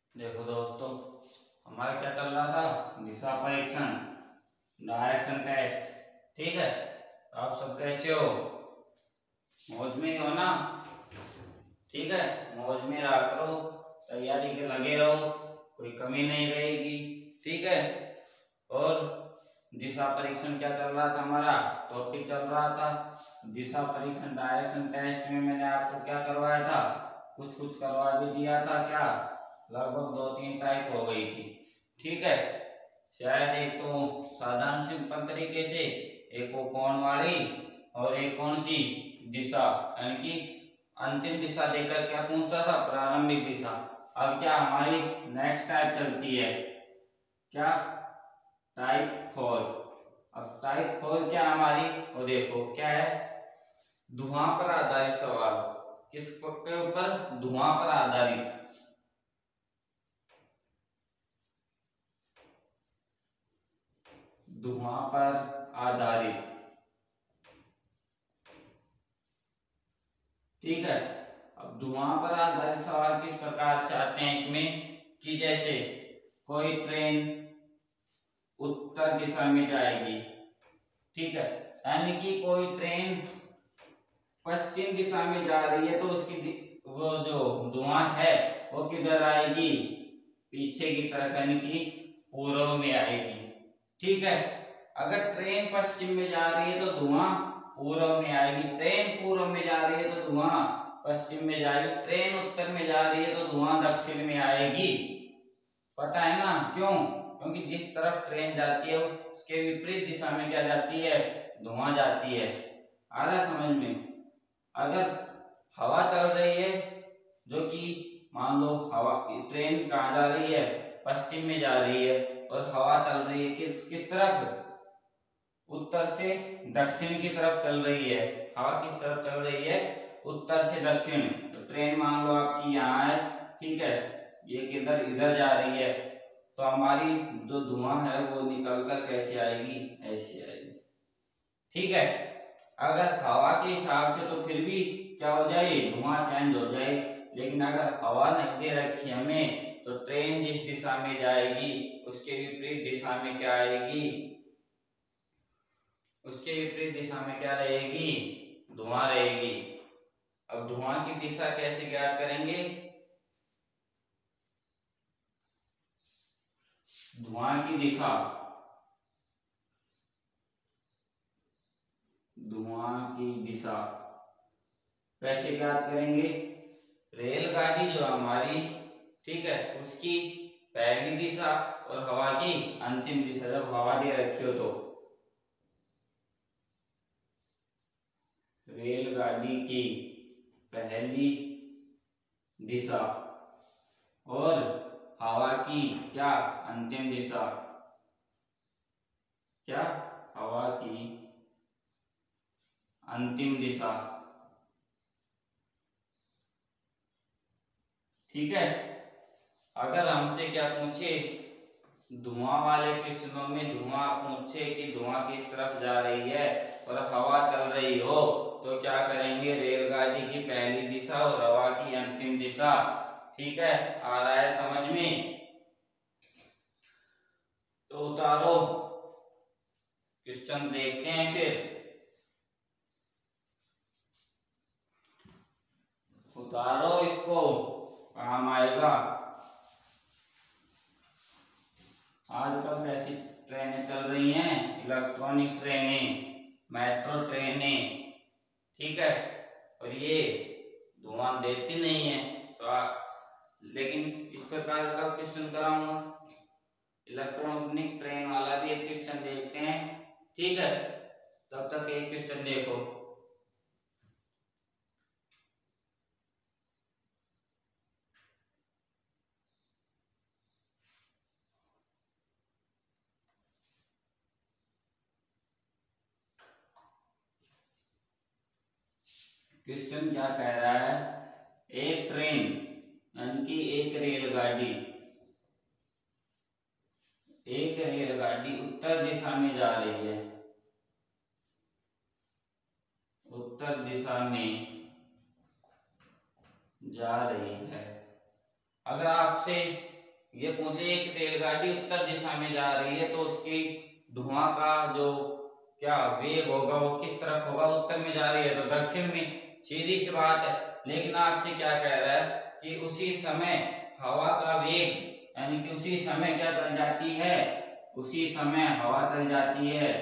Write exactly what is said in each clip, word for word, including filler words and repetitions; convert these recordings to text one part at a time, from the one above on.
देखो दोस्तों, हमारा क्या चल रहा था, दिशा परीक्षण, डायरेक्शन टेस्ट। ठीक है, आप सब कैसे हो? मौज में ही हो ना? ठीक है, मौज में रहा करो, तैयारी के लगे रहो, कोई कमी नहीं रहेगी। ठीक है। और दिशा परीक्षण क्या चल रहा था, हमारा टॉपिक चल रहा था दिशा परीक्षण डायरेक्शन टेस्ट में मैंने आपको क्या करवाया था, कुछ कुछ करवा भी दिया था। क्या लगभग दो तीन टाइप हो गई थी। ठीक है, शायद एक तो साधारण सिंपल तरीके से, एक वो कोण वाली, और एक कौन सी दिशा, यानी कि अंतिम दिशा देकर क्या पूछता था, प्रारंभिक दिशा। अब क्या हमारी नेक्स्ट टाइप चलती है, क्या टाइप फोर। अब टाइप फोर क्या हमारी, वो देखो क्या है, धुआं पर आधारित सवाल। किस के ऊपर? धुआं पर आधारित। धुआं पर आधारित। ठीक है। अब धुआं पर आधारित सवाल किस प्रकार से आते हैं इसमें, कि जैसे कोई ट्रेन उत्तर दिशा में जाएगी। ठीक है, यानी कि कोई ट्रेन पश्चिम दिशा में जा रही है तो उसकी वो जो धुआं है वो किधर आएगी, पीछे की तरफ, यानी कि पूर्व में आएगी। ठीक है, अगर ट्रेन पश्चिम में जा रही है तो धुआं पूर्व में आएगी, ट्रेन पूर्व में जा रही है तो धुआं पश्चिम में जाएगी, ट्रेन उत्तर में जा रही है तो धुआं दक्षिण में आएगी। पता है ना क्यों? क्योंकि जिस तरफ ट्रेन जाती है उसके विपरीत दिशा में क्या जाती है, धुआं जाती है। आ रहा समझ में? अगर हवा चल रही है, जो कि मान लो हवा, ट्रेन कहाँ जा रही है, पश्चिम में जा रही है, और हवा चल रही है किस किस तरफ, उत्तर से दक्षिण की तरफ चल रही है। हवा किस तरफ चल रही है, उत्तर से दक्षिण। तो ट्रेन मान लो आपकी यहाँ है, ठीक है, ये किधर, इधर जा रही है, तो हमारी जो धुआं है वो निकल कर कैसे आएगी, ऐसे आएगी। ठीक है, अगर हवा के हिसाब से तो फिर भी क्या हो जाए, धुआं चेंज हो जाए, लेकिन अगर हवा नहीं दे रखी हमें तो ट्रेन जिस दिशा में जाएगी उसके विपरीत दिशा में क्या आएगी, उसके विपरीत दिशा में क्या रहेगी, धुआं रहेगी। अब धुआं की दिशा कैसे ज्ञात करेंगे, धुआं की दिशा, धुआं की दिशा कैसे ज्ञात करेंगे, रेलगाड़ी जो हमारी, ठीक है, उसकी पहली दिशा और हवा की अंतिम दिशा, जब हवा दे रखी हो तो रेलगाड़ी की पहली दिशा और हवा की क्या, अंतिम दिशा, क्या, हवा की अंतिम दिशा। ठीक है, अगर हमसे क्या पूछे, धुआं वाले क्वेश्चनों में धुआं पूछे कि धुआं किस तरफ जा रही है और हवा चल रही हो, तो क्या करेंगे, रेलगाड़ी की पहली दिशा और हवा की अंतिम दिशा। ठीक है, आ रहा है समझ में? तो उतारो, क्वेश्चन देखते हैं फिर। उतारो इसको, काम आएगा। आजकल ऐसी ट्रेनें चल रही हैं, इलेक्ट्रॉनिक ट्रेनें, मेट्रो ट्रेनें। ठीक है, और ये धुआं देती नहीं है, तो आ, लेकिन इस प्रकार का क्वेश्चन कराऊंगा। इलेक्ट्रॉनिक ट्रेन वाला भी एक क्वेश्चन देखते हैं। ठीक है, तब तक एक क्वेश्चन देखो। क्वेश्चन क्या कह रहा है, एक ट्रेन यानी कि एक रेलगाड़ी, एक रेलगाड़ी उत्तर दिशा में जा रही है, उत्तर दिशा में जा रही है। अगर आपसे ये पूछ रही है कि रेलगाड़ी उत्तर दिशा में जा रही है तो उसकी धुआं का जो क्या वेग होगा वो किस तरफ होगा, उत्तर में जा रही है तो दक्षिण में, सीधी सी बात है। लेकिन आपसे क्या कह रहा है कि उसी समय हवा का वेग, यानी कि उसी समय क्या चल जाती है, उसी समय हवा चल जाती है,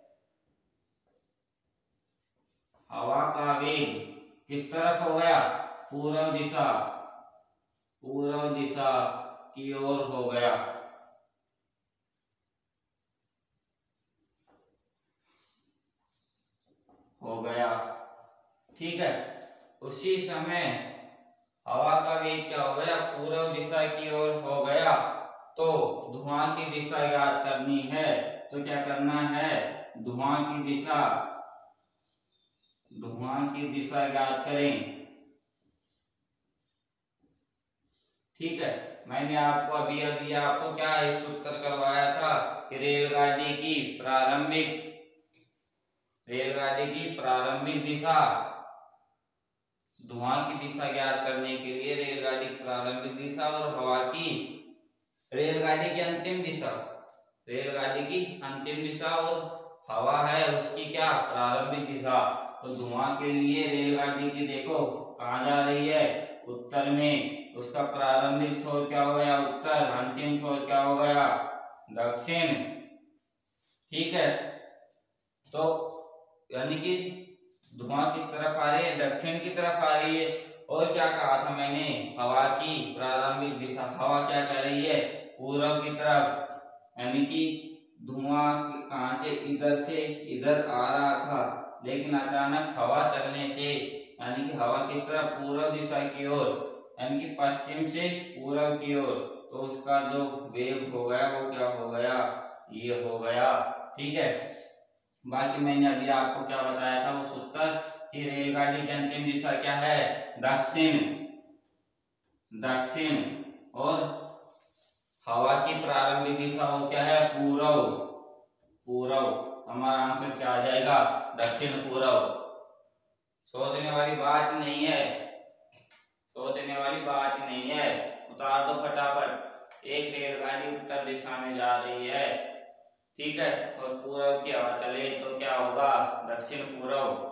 हवा का वेग किस तरफ हो गया, पूर्व दिशा, पूर्व दिशा की ओर हो गया। हो गया ठीक है। उसी समय हवा का वेग क्या हो गया, पूर्व दिशा की ओर हो गया। तो धुआं की दिशा याद करनी है, तो क्या करना है, धुआं की दिशा, धुआं की दिशा याद करें। ठीक है, मैंने आपको अभी अभी आपको क्या एक सूत्र करवाया था कि रेलगाड़ी की प्रारंभिक, रेलगाड़ी की प्रारंभिक दिशा, धुआं की दिशा ज्ञात करने के लिए रेलगाड़ी की प्रारंभिक दिशा और हवा की, रेलगाड़ी की अंतिम दिशा, रेलगाड़ी की अंतिम दिशा और हवा है उसकी क्या प्रारंभिक दिशा। तो धुआं के लिए रेलगाड़ी की देखो कहाँ जा रही है, उत्तर में, उसका प्रारंभिक छोर क्या हो गया उत्तर, अंतिम छोर क्या हो गया दक्षिण। ठीक है, तो यानी कि धुआं किस तरफ आ रही है, दक्षिण की तरफ आ रही है। और क्या कहा था मैंने, हवा की प्रारंभिक दिशा, हवा क्या कर रही है पूर्व की तरफ, यानी कि धुआं कहां से, इधर से इधर आ रहा था, लेकिन अचानक हवा चलने से, यानी कि हवा किस तरफ पूर्व दिशा की ओर, यानी कि पश्चिम से पूर्व की ओर, तो उसका जो वेग हो गया वो क्या हो गया, ये हो गया। ठीक है, बाकी मैंने अभी आपको क्या बताया था वो सूत्र कि रेलगाड़ी की अंतिम दिशा क्या है दक्षिण, दक्षिण, और हवा की प्रारंभिक दिशा वो क्या है पूर्व, पूर्व। हमारा आंसर क्या आ जाएगा दक्षिण पूर्व। सोचने वाली बात नहीं है, सोचने वाली बात नहीं है, उतार दो फटाफट। एक रेलगाड़ी उत्तर दिशा में जा रही है, ठीक है, और पूर्व की हवा चले तो क्या होगा दक्षिण पूर्व।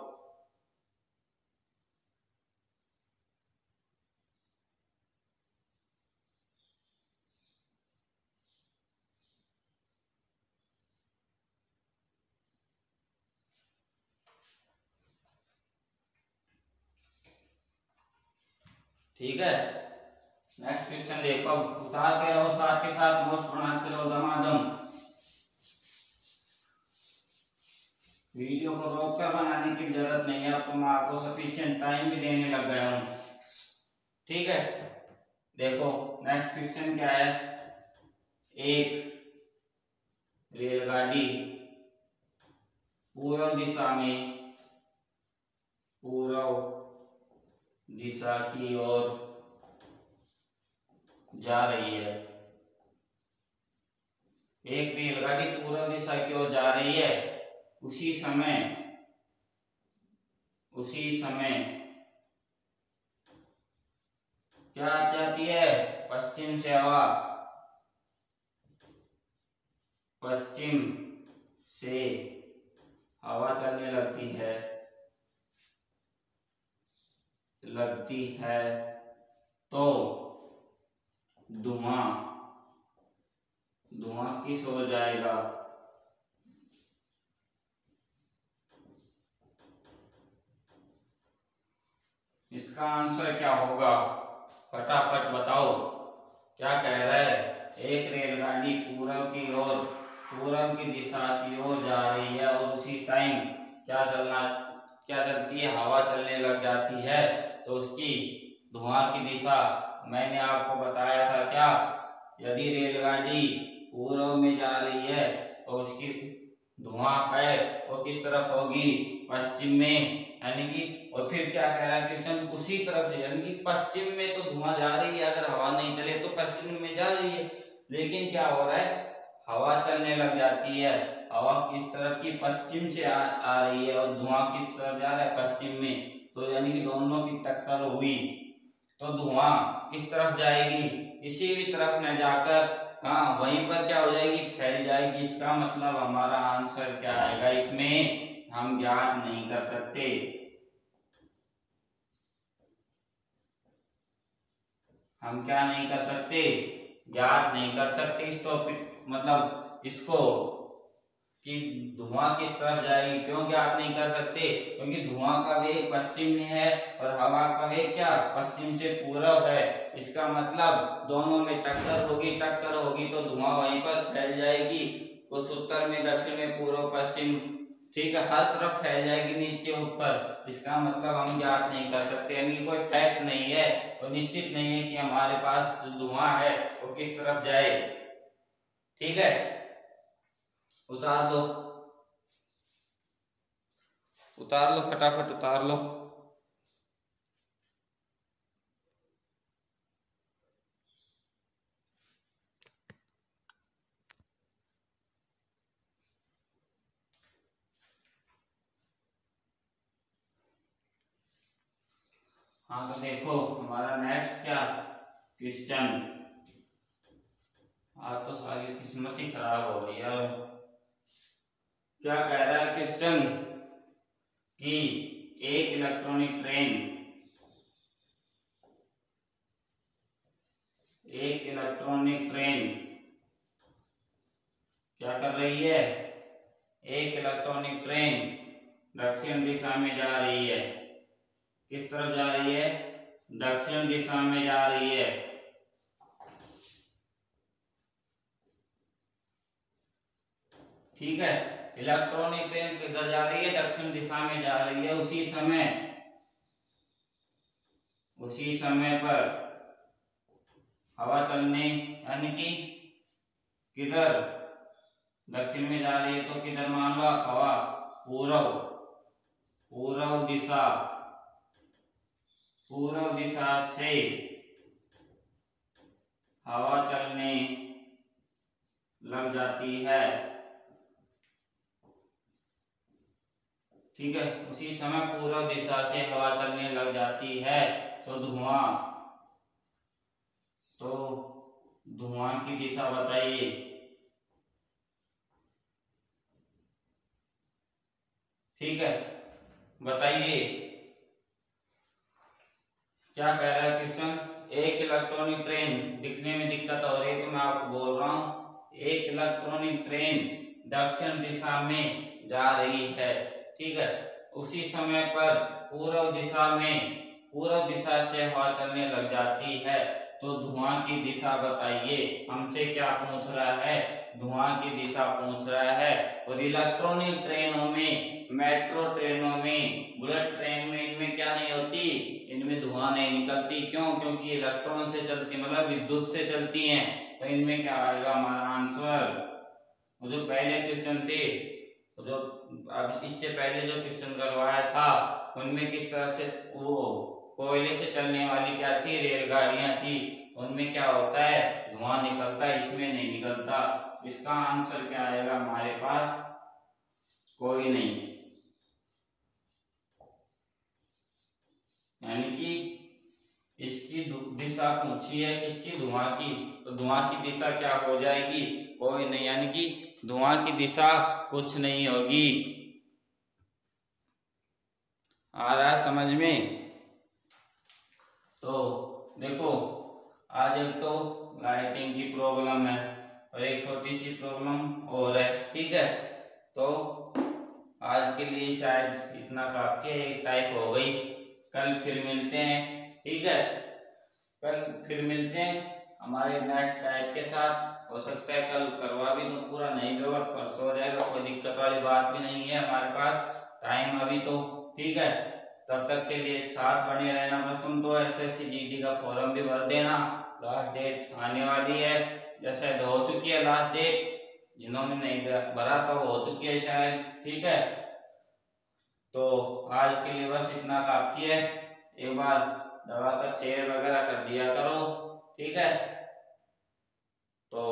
ठीक है, नेक्स्ट क्वेश्चन देखो, उतार के रहो साथ के साथ नोट्स बनाते रहो दमादम। वीडियो को रोक कर बनाने की जरूरत नहीं है, आपको मैं आपको सफिशिएंट टाइम भी देने लग गया हूं। ठीक है, देखो नेक्स्ट क्वेश्चन क्या है, एक रेलगाड़ी पूर्व दिशा में, पूर्व दिशा की ओर जा रही है, एक रेलगाड़ी पूर्व दिशा की ओर जा रही है, उसी समय, उसी समय क्या जाती है पश्चिम से हवा, पश्चिम से हवा चलने लगती है, लगती है तो धुआं, धुआं किस ओर जाएगा, इसका आंसर क्या होगा फटाफट बताओ। क्या कह रहा है, एक रेलगाड़ी पूर्व की ओर, पूर्व की दिशा की ओर जा रही है और उसी टाइम क्या चलना, क्या चलती है हवा चलने लग जाती है, तो उसकी धुआं की दिशा मैंने आपको बताया था क्या, यदि रेलगाड़ी पूर्व में जा रही है तो उसकी धुआं है वो किस तरफ होगी पश्चिम में, यानी कि, और फिर क्या कह रहा है क्वेश्चन उसी तरफ से, यानी कि पश्चिम में तो धुआं जा रही है, अगर हवा नहीं चले तो पश्चिम में जा रही है, लेकिन क्या हो रहा है हवा चलने लग जाती है, हवा किस तरफ की पश्चिम से आ, आ रही है और धुआं किस तरफ जा रहा है पश्चिम में, तो यानी कि दोनों की टक्कर हुई तो धुआं किस तरफ जाएगी, किसी भी तरफ न जाकर हाँ वहीं पर क्या हो जाएगी, फैल जाएगी। इसका मतलब हमारा आंसर क्या आएगा, इसमें हम ज्ञात नहीं कर सकते। हम क्या नहीं कर सकते, ज्ञात नहीं कर सकते इस टॉपिक मतलब इसको कि धुआं किस तरफ जाएगी। क्यों ज्ञात नहीं कर सकते, क्योंकि धुआं का वेग पश्चिम में है और हवा का वेग क्या पश्चिम से पूरब है। इसका मतलब दोनों में टक्कर होगी, टक्कर होगी तो धुआं वहीं पर फैल जाएगी, कुछ उत्तर में, दक्षिण में, पूर्व पश्चिम, ठीक है, हर तरफ फैल जाएगी, नीचे ऊपर। इसका मतलब हम ज्ञात नहीं कर सकते, यानी कि कोई फैक्ट नहीं है, तो निश्चित नहीं है कि हमारे पास जो धुआं है वो किस तरफ जाए। ठीक है, उतार लो, उतार लो, फटाफट उतार लो। हाँ तो देखो हमारा नेक्स्ट क्या क्वेश्चन, आज तो सारी किस्मत ही खराब हो गई यार। क्या कह रहा है क्वेश्चन कि एक इलेक्ट्रॉनिक ट्रेन एक इलेक्ट्रॉनिक ट्रेन क्या कर रही है, एक इलेक्ट्रॉनिक ट्रेन दक्षिण दिशा में जा रही है। किस तरफ जा रही है, दक्षिण दिशा में जा रही है। ठीक है, इलेक्ट्रॉनिक ट्रेन किधर जा रही है, दक्षिण दिशा में जा रही है। उसी समय उसी समय पर हवा चलने, यानी कि किधर दक्षिण में जा रही है तो किधर मान लो हवा पूर्व पूर्व दिशा पूर्व दिशा से हवा चलने लग जाती है। ठीक है, उसी समय पूर्व दिशा से हवा चलने लग जाती है तो धुआं तो धुआं की दिशा बताइए। ठीक है, बताइए क्या कह रहा है क्वेश्चन। एक इलेक्ट्रॉनिक ट्रेन, दिखने में दिक्कत हो रही है तो मैं आपको बोल रहा हूं, एक इलेक्ट्रॉनिक ट्रेन दक्षिण दिशा में जा रही है। ठीक है, उसी समय पर पूर्व दिशा में पूर्व दिशा से हवा चलने लग जाती है तो धुआं की दिशा बताइए। हमसे क्या पूछ रहा है, धुआं की दिशा पूछ रहा है। और इलेक्ट्रॉनिक ट्रेनों में, मेट्रो ट्रेनों में, बुलेट ट्रेन में इनमें क्या नहीं होती, इनमें धुआं नहीं निकलती। क्यों, क्योंकि इलेक्ट्रॉन से चलती मतलब विद्युत से चलती हैं। तो इनमें क्या आएगा हमारा आंसर, जो पहले क्वेश्चन थे, जो अब इससे पहले जो क्वेश्चन करवाया था उनमें किस तरह से वो कोयले से चलने वाली क्या थी, रेलगाड़ियां थी, उनमें क्या होता है, धुआं निकलता है, इसमें नहीं निकलता। इसका आंसर क्या आएगा हमारे पास, कोई नहीं, यानी कि इसकी दिशा पूछी है, इसकी धुआं की, तो धुआं की दिशा क्या हो जाएगी, कोई नहीं, यानी कि धुआं की दिशा कुछ नहीं होगी। आ रहा है समझ में। तो देखो आज एक तो लाइटिंग की प्रॉब्लम है और एक छोटी सी प्रॉब्लम और है। ठीक है, तो आज के लिए शायद इतना काफी है, एक टाइप हो गई। कल फिर मिलते हैं। ठीक है, कल फिर मिलते हैं हमारे नेक्स्ट टाइप के साथ। हो सकता है कल करवा भी तो पूरा, नहीं भी होगा परसों हो जाएगा, कोई दिक्कत वाली बात भी नहीं है, हमारे पास टाइम अभी तो। ठीक है, तब तक के लिए साथ बने रहना। बस तुम तो एसएससी जीडी का फॉर्म भी भर देना, लास्ट डेट आने वाली है, जैसे हो चुकी है लास्ट डेट, जिन्होंने नहीं भरा था वो हो चुकी है शायद। ठीक है, तो आज के लिए बस इतना काफी है। एक बार दवा का शेयर वगैरह कर दिया करो। ठीक है, तो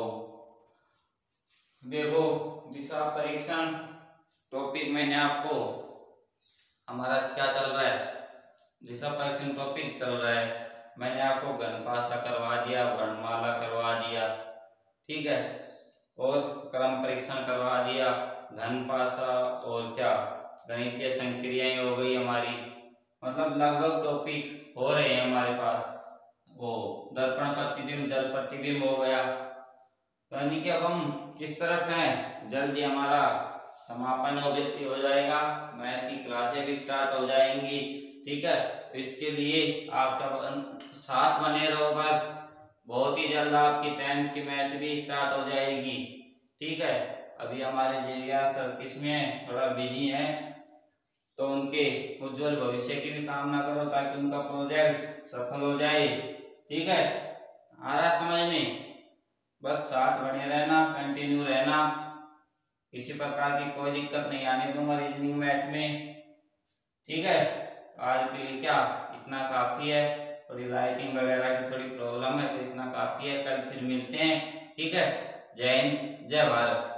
देखो दिशा परीक्षण टॉपिक मैंने आपको, हमारा क्या चल रहा है, दिशा परीक्षण टॉपिक चल रहा है। मैंने आपको घनपाशा करवा दिया, वर्णमाला करवा दिया, ठीक है, और क्रम परीक्षण करवा दिया, घनपाशा और क्या गणितीय संक्रियाएं हो गई हमारी, मतलब लगभग टॉपिक हो रहे हैं हमारे पास। वो दर्पण प्रतिबिंब, जल प्रतिबिंब हो गया, यानी कि अब हम किस तरफ हैं, जल्दी हमारा समापन हो हो जाएगा, मैथ की क्लासें भी स्टार्ट हो जाएंगी, ठीक है। इसके लिए आप जब साथ बने रहो बस, बहुत ही जल्द आपकी टेंथ की मैथ भी स्टार्ट हो जाएगी, ठीक है। अभी हमारे जेवियर सर किसमें थोड़ा बिजी हैं, तो उनके उज्जवल भविष्य की भी कामना करो ताकि उनका प्रोजेक्ट सफल हो जाए, ठीक है। आ रहा समझ में, बस साथ बने रहना, कंटिन्यू रहना, किसी प्रकार की कोई दिक्कत नहीं आने दूंगा रीजनिंग मैथ में, ठीक है। आज के लिए क्या इतना काफी है, थोड़ी लाइटिंग वगैरह की थोड़ी प्रॉब्लम है तो इतना काफी है, कल फिर मिलते हैं, ठीक है। जय हिंद, जय भारत।